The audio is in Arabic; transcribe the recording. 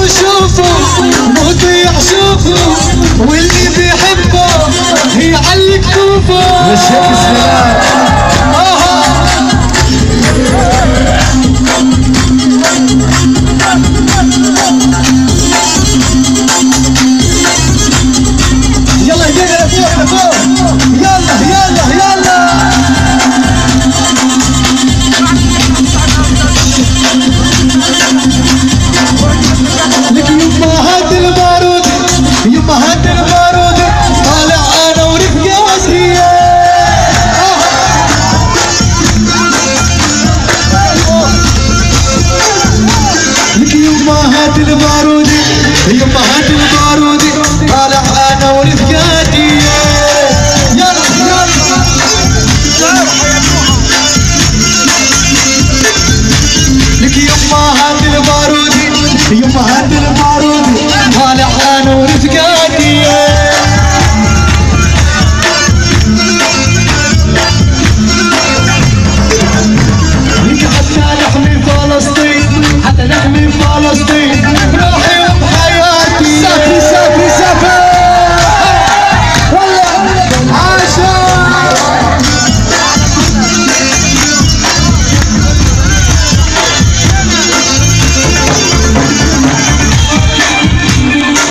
وشوفوا مضيع شوفوا واللي بيحبه يعلق كوفه. والشيخ السلام يلا يلا فوق فوق يلا يلا يلا. لك يما هات البارود يما هات البارود طالع انا ورفقاتي. لك يما هات البارود يما هات البارود طالع انا ورفقاتي. يلا يلا لك يما هات البارود يما هات البارود طالع انا ورفقاتي. لك حتى نحمي فلسطين حتى نحمي فلسطين